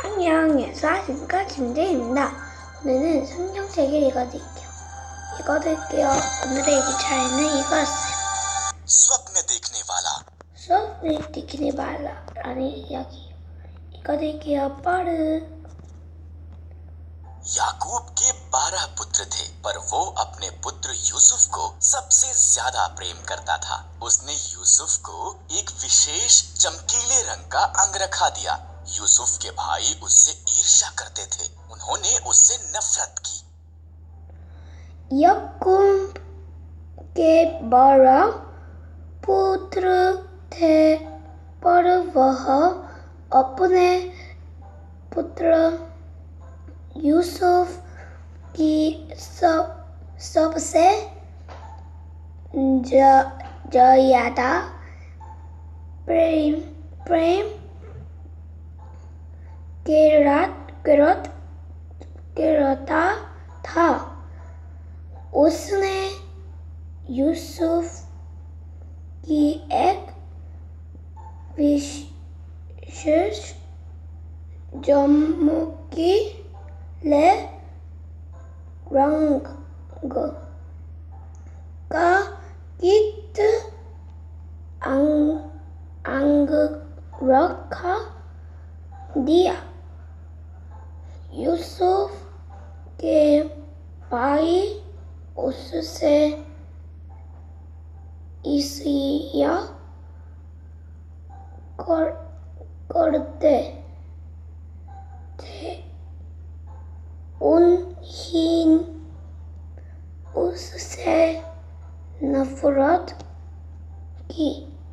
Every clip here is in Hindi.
안녕, 예수아신가 진재입니다. 오늘은 성경책을 읽어드릴게요. 오늘의 기차에는 이거였어요. स्वप्न देखने वाला। स्वप्न देखने वाला라는 이야기예요. 읽어드릴게요. 빠르. याकूब के 12 पुत्र थे, पर वो अपने पुत्र यूसुफ को सबसे ज्यादा प्रेम करता था। उसने यूसुफ को एक विशेष चमकीले रंग का अंगरखा दिया। यूसुफ के भाई उससे ईर्ष्या करते थे। उन्होंने उससे नफरत की। याकूब के 12 पुत्र थे, पर वह अपने पुत्र यूसुफ की सबसे ज्यादा प्रेम करता था। उसने यूसुफ की एक विशेष चमकीले रंग का अंगरखा दिया। यूसुफ के भाई उससे ईर्ष्या करते थे। उन्हें उससे नफरत की।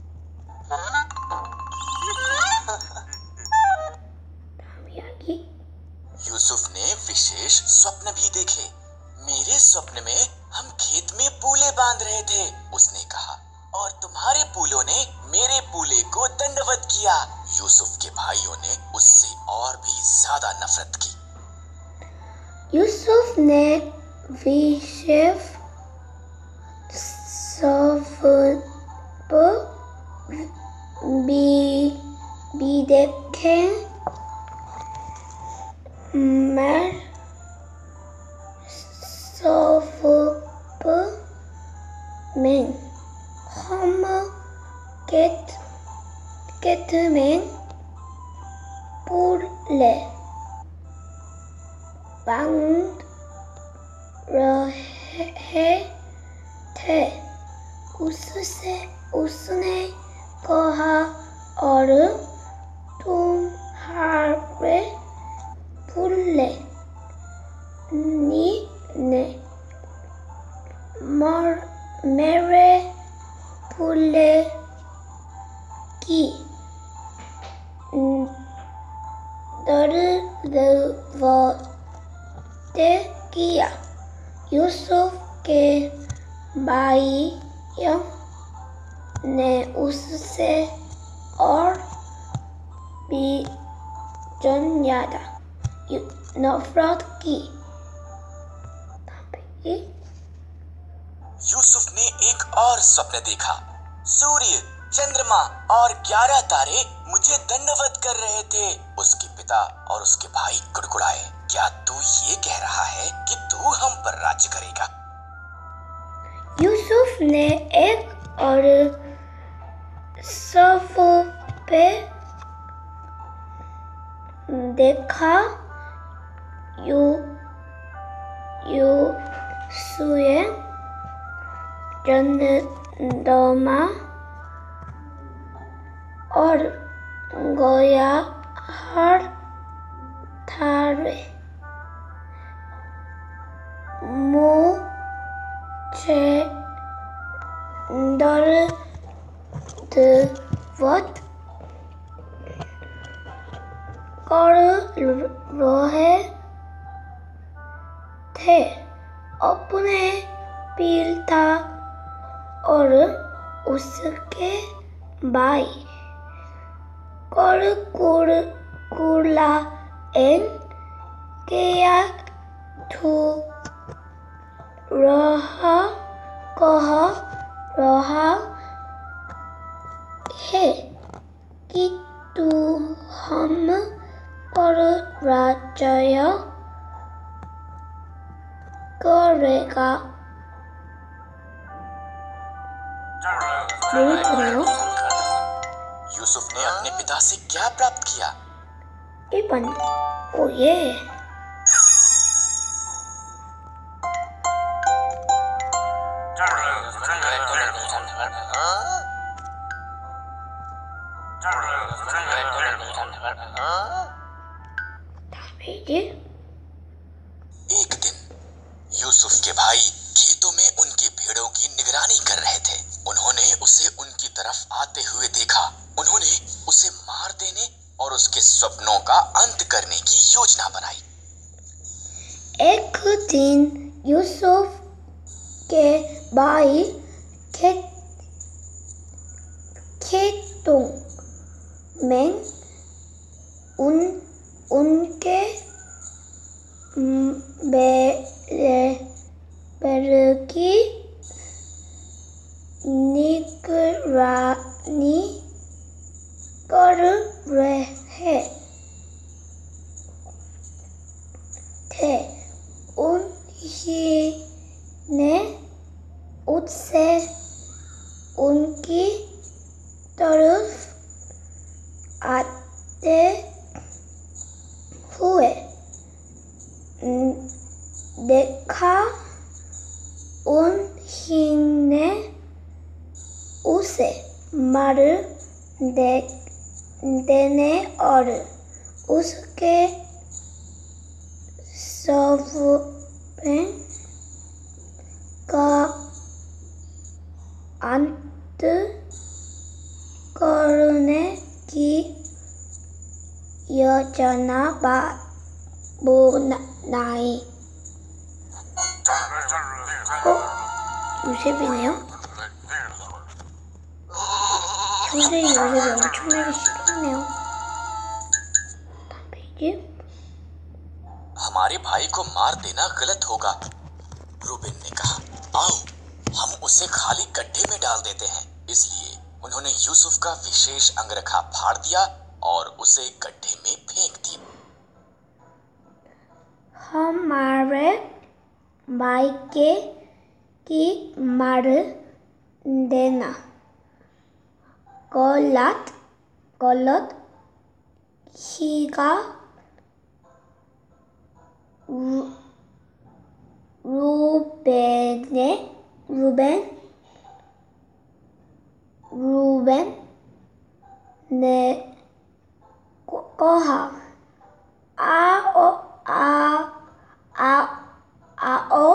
यूसुफ ने विशेष स्वप्न भी देखे। मेरे स्वप्न में हम खेत में पूले बांध रहे थे, उसने कहा, और तुम्हारे पूलों ने मेरे पूले को दंडवत किया। यूसुफ के भाइयों ने उससे और भी ज्यादा नफरत की। यूसुफ ने विशेष स्वप्न भी देखे। मैं स्वप्न में हम खेत में पूले बांध रहे थे। उसने कहा, और तुम्हारे पूले ने मेरे पूले की दंडवत किया। यूसुफ के भाइयों ने उससे और भी ज्यादा नफरत की। यूसुफ ने एक और स्वप्न देखा। सूर्य, चंद्रमा और 11 तारे मुझे दंडवत कर रहे थे। उसके पिता और उसके भाई कुड़कुड़ाए, क्या तू ये कह रहा है कि तू हम पर राज्य करेगा? यूसुफ ने एक और स्वप्न देखा। सूर्य, चंद्रमा और 11 तारे मुझे दंडवत कर रहे थे। अपने पिता और उसके भाई कुड़कुड़ाए, क्या तू कह रहा है कि तू हम कराया करेगा। बोल रहे हो? यूसुफ ने अपने पिता से क्या प्राप्त किया? इबन। ओ ये भेजिए। एक दिन यूसुफ के भाई खेतों में उनकी भेड़ों की निगरानी कर रहे थे। उन्होंने उसे उनकी तरफ आते हुए देखा। उन्होंने उसे मार देने और उसके सपनों का अंत करने की योजना बनाई। एक दिन यूसुफ के भाई खेतों में उनके बैल की निगरानी कर रहे थे। उन्होंने उससे उनकी तरफ आते हुए देखा। उन्होंने उसे मार देने और उसके सपने का अंत करने की योजना बनाई। मुझे भी नहीं हो। मुझे नहीं हो। हमारे भाई को मार देना गलत होगा, रूबेन ने कहा। आओ हम उसे खाली गड्ढे में डाल देते हैं। इसलिए उन्होंने यूसुफ का विशेष अंगरखा फाड़ दिया और उसे गड्ढे में फेंक दिया। हमारे भाई की मार देना गलत हीगा। रूबेन ने कहा। आओ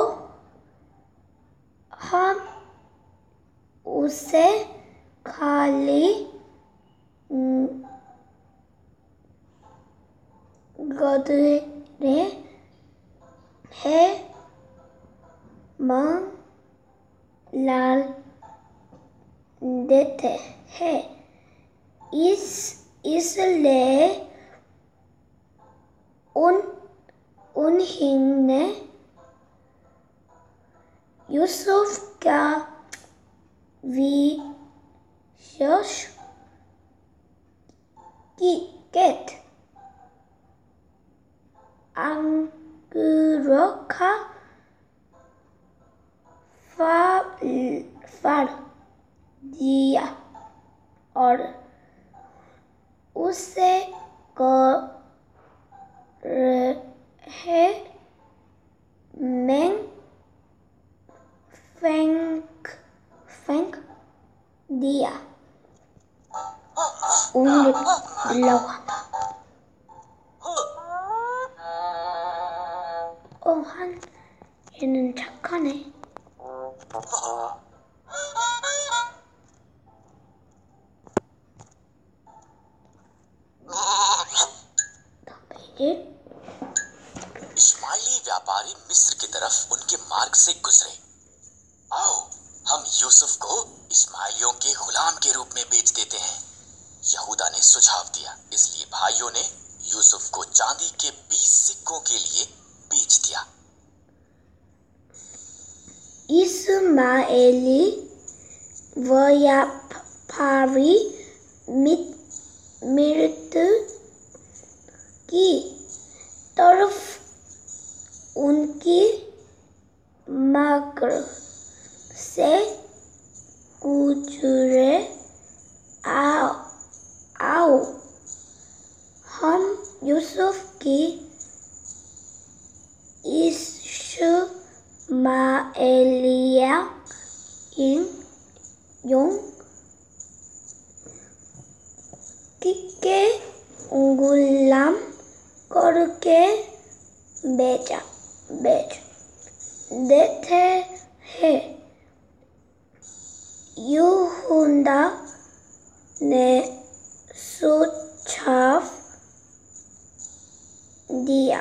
हम उसे खाली गड्ढे में डाल देते हैं। इसलिए उन्होंने यूसुफ का विशेष अंगरखा फाड़ दिया और उसे गड्ढे में फेंक दिया। Han 얘는 착하네. इस्माइली व्यापारी मिस्र की तरफ उनके मार्ग से गुजरे। आओ हम यूसुफ को इस्माइलियों के गुलाम के रूप में बेच देते हैं, यहूदा ने सुझाव दिया। इसलिए भाइयों ने यूसुफ को चांदी के 20 सिक्कों के लिए बेच दिया। इस्माइली व्यापारी मिस्र की आओ हम यूसुफ की इश्माएलिया के गुलाम करके बेच देते हैं। यहूदा ने सुझाव दिया,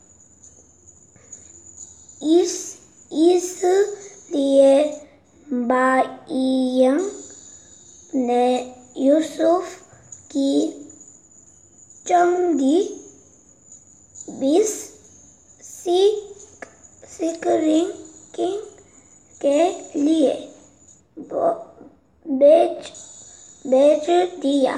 इसलिए भाइयों ने यूसुफ की चंगी 20 सिकलिंग के लिए बेच दिया।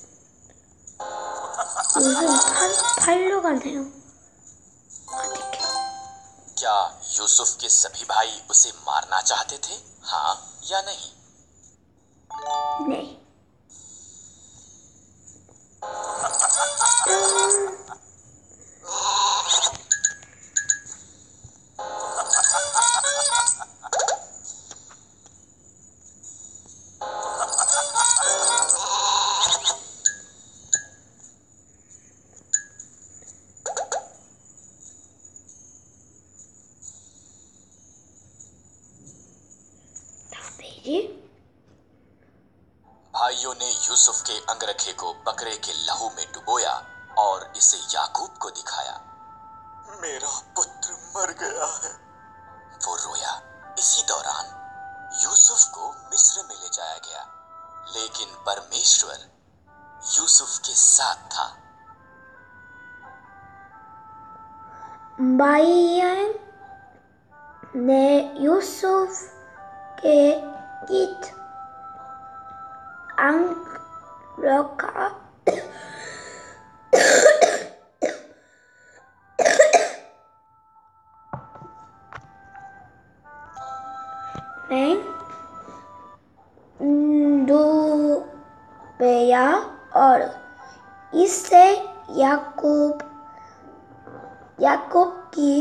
क्या यूसुफ के सभी भाई उसे मारना चाहते थे, हाँ या नहीं? नहीं। भाइयों ने यूसुफ के अंगरखे को बकरे के लहू में डुबोया और इसे याकूब को दिखाया। मेरा पुत्र मर गया है, वो रोया। इसी दौरान यूसुफ को मिस्र में ले जाया गया, लेकिन परमेश्वर यूसुफ के साथ था। भाइयों ने यूसुफ के गीत अंगरखा में डुबोया और इसे याकूब की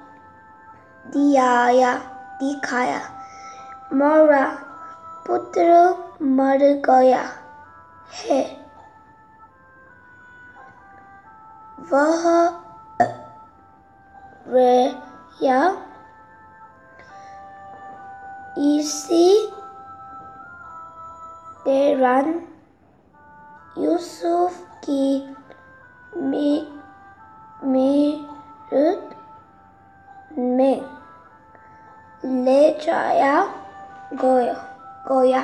दिखाया। मेरा पुत्र मर गया है, वह रोया। इसी दौरान यूसुफ की मृत में ले जाया गया,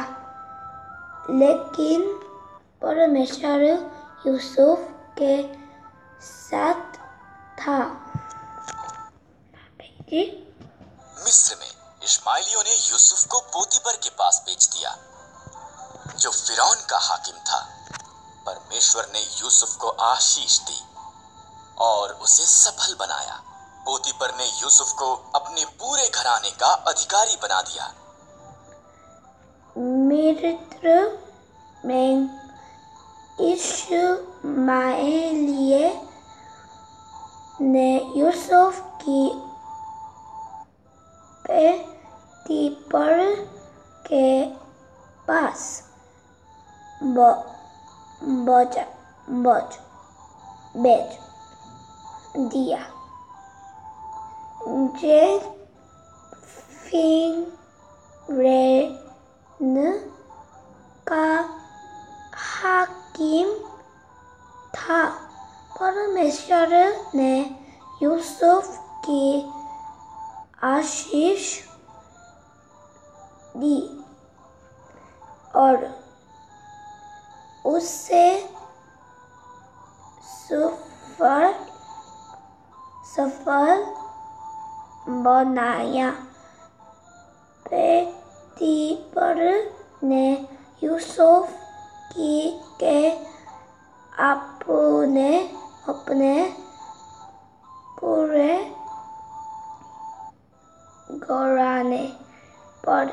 लेकिन परमेश्वर यूसुफ के साथ था। मिस्र में इश्माएलियों ने यूसुफ को पोतीपर के पास बेच दिया, जो फिरौन का हाकिम था। परमेश्वर ने यूसुफ को आशीष दी और उसे सफल बनाया। पोतीपर ने यूसुफ को अपने पूरे घराने का अधिकारी बना दिया। मिस्र में इश्माएलिये ने यूसुफ की पोतीपर के पास बेच दिया। फिरौन का हाकिम था। परमेश्वर ने यूसुफ की आशीष दी और उसे सफल बनाया। पोतीपर ने यूसुफ के अपने पूरे घराने पर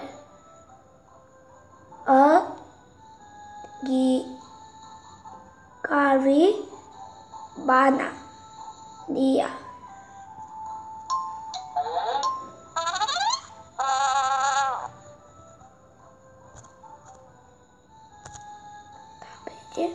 깔이 많아. 니아. 답이지?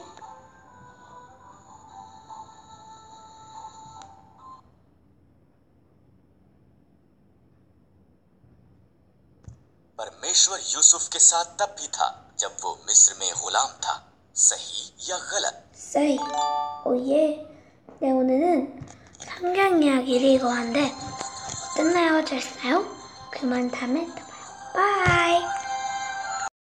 परमेश्वर यूसुफ के साथ तब भी था जब वो मिस्र में गुलाम था। सही या गलत? 세이. 오예. 네, 오늘은 성경 이야기를 읽어봤는데 어땠나요? 잘했나요? 그만 다음에 또 봐요. 바이.